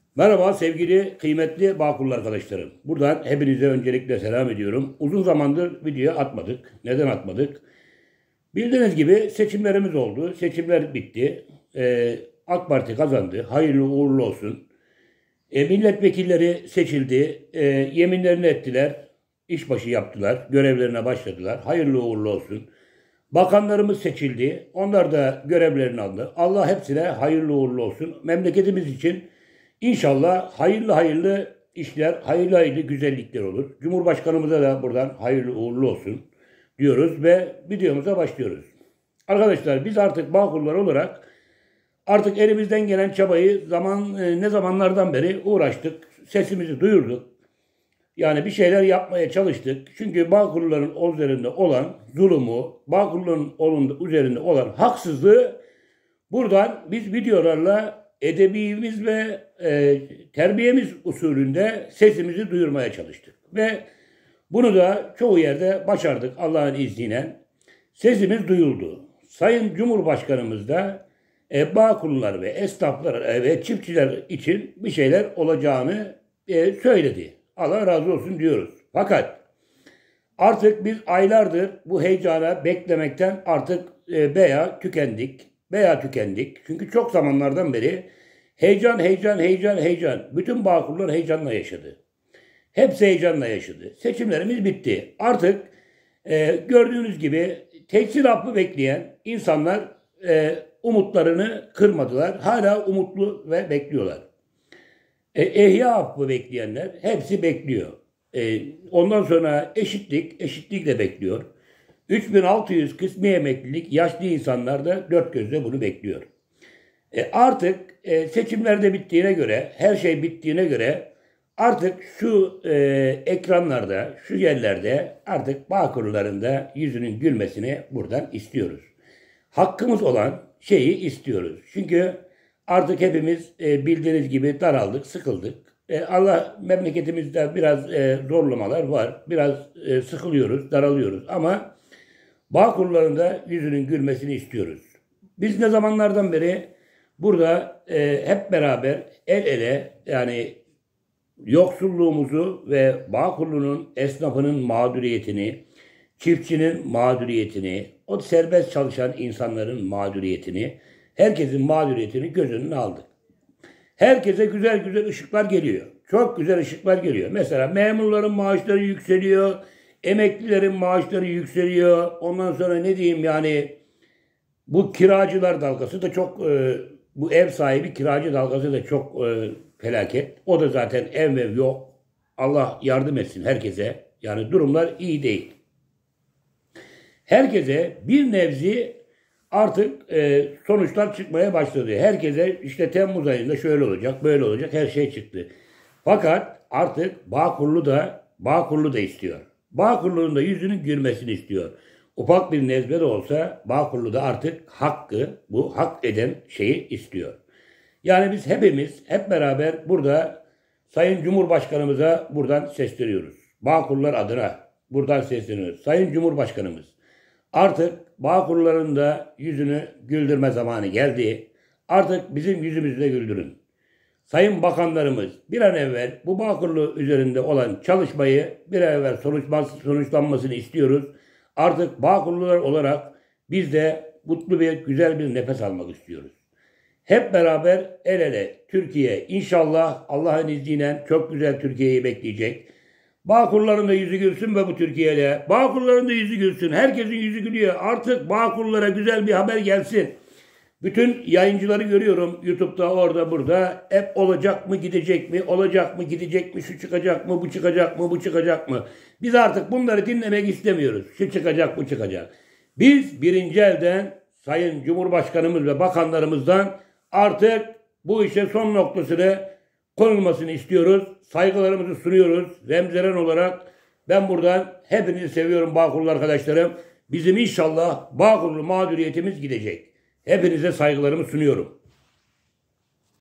Merhaba sevgili kıymetli Bağkurlu arkadaşlarım. Buradan hepinize öncelikle selam ediyorum. Uzun zamandır video atmadık. Neden atmadık? Bildiğiniz gibi seçimlerimiz oldu. Seçimler bitti. AK Parti kazandı. Hayırlı uğurlu olsun. Milletvekilleri seçildi. Yeminlerini ettiler. İşbaşı yaptılar. Görevlerine başladılar. Hayırlı uğurlu olsun. Bakanlarımız seçildi. Onlar da görevlerini aldı. Allah hepsine hayırlı uğurlu olsun. Memleketimiz için İnşallah hayırlı hayırlı işler, hayırlı hayırlı güzellikler olur. Cumhurbaşkanımıza da buradan hayırlı uğurlu olsun diyoruz ve videomuza başlıyoruz. Arkadaşlar biz artık Bağkurlar olarak artık elimizden gelen çabayı ne zamanlardan beri uğraştık. Sesimizi duyurduk. Yani bir şeyler yapmaya çalıştık. Çünkü Bağkurluların üzerinde olan zulümü, Bağkurluların üzerinde olan haksızlığı buradan biz videolarla edebimiz ve terbiyemiz usulünde sesimizi duyurmaya çalıştık. Ve bunu da çoğu yerde başardık Allah'ın izniyle. Sesimiz duyuldu. Sayın Cumhurbaşkanımız da Bağkurlular ve esnaflar ve çiftçiler için bir şeyler olacağını söyledi. Allah razı olsun diyoruz. Fakat artık biz aylardır bu heyecana beklemekten artık tükendik. Çünkü çok zamanlardan beri heyecan. Bütün Bağkurlar heyecanla yaşadı. Hepsi heyecanla yaşadı. Seçimlerimiz bitti. Artık gördüğünüz gibi tekstil affı bekleyen insanlar umutlarını kırmadılar. Hala umutlu ve bekliyorlar. Ehya affı bekleyenler hepsi bekliyor. Ondan sonra eşitlik de bekliyor. 3600 kısmi emeklilik yaşlı insanlar da dört gözle bunu bekliyor. Artık seçimlerde bittiğine göre, her şey bittiğine göre artık şu ekranlarda, şu yerlerde artık Bağkurluların da yüzünün gülmesini buradan istiyoruz. Hakkımız olan şeyi istiyoruz. Çünkü artık hepimiz bildiğiniz gibi daraldık, sıkıldık. Allah memleketimizde biraz zorlamalar var. Biraz sıkılıyoruz, daralıyoruz ama Bağkurluların da yüzünün gülmesini istiyoruz. Biz ne zamanlardan beri burada hep beraber el ele yani yoksulluğumuzu ve Bağkurlu'nun esnafının mağduriyetini, çiftçinin mağduriyetini, o serbest çalışan insanların mağduriyetini, herkesin mağduriyetini göz önüne aldık. Herkese güzel ışıklar geliyor. Çok güzel ışıklar geliyor. Mesela memurların maaşları yükseliyor. Emeklilerin maaşları yükseliyor. Ondan sonra ne diyeyim yani bu kiracılar dalgası da çok bu ev sahibi kiracı dalgası da çok felaket. O da zaten ev yok. Allah yardım etsin herkese. Yani durumlar iyi değil. Herkese bir nebze artık sonuçlar çıkmaya başladı. Herkese işte Temmuz ayında şöyle olacak, böyle olacak her şey çıktı. Fakat artık Bağkurlu da istiyor. Bağkurlu'nun da yüzünün gülmesini istiyor. Ufak bir nezle de olsa Bağkurlu da artık bu hak eden şeyi istiyor. Yani biz hepimiz hep beraber burada Sayın Cumhurbaşkanımıza buradan sesleniyoruz. Bağkurlular adına buradan sesleniyoruz. Sayın Cumhurbaşkanımız artık Bağkurluların da yüzünü güldürme zamanı geldi. Artık bizim yüzümüzü de güldürün. Sayın bakanlarımız bir an evvel bu Bağkurlu üzerinde olan çalışmayı bir an evvel sonuçlanmasını istiyoruz. Artık Bağkurlular olarak biz de mutlu güzel bir nefes almak istiyoruz. Hep beraber el ele Türkiye inşallah Allah'ın izniyle çok güzel Türkiye'yi bekleyecek. Bağkurların da yüzü gülsün ve bu Türkiye'de. Bağkurların da yüzü gülsün. Herkesin yüzü gülüyor. Artık Bağkurlara güzel bir haber gelsin. Bütün yayıncıları görüyorum YouTube'da orada burada. Hep olacak mı gidecek mi? Olacak mı gidecek mi? Şu çıkacak mı? Bu çıkacak mı? Bu çıkacak mı? Biz artık bunları dinlemek istemiyoruz. Şu çıkacak bu çıkacak. Biz birinci elden Sayın Cumhurbaşkanımız ve bakanlarımızdan artık bu işe son noktasını konulmasını istiyoruz. Saygılarımızı sunuyoruz. Remzelen olarak ben buradan hepinizi seviyorum Bağkurlu arkadaşlarım. Bizim inşallah Bağkurlu mağduriyetimiz gidecek. Hepinize saygılarımı sunuyorum.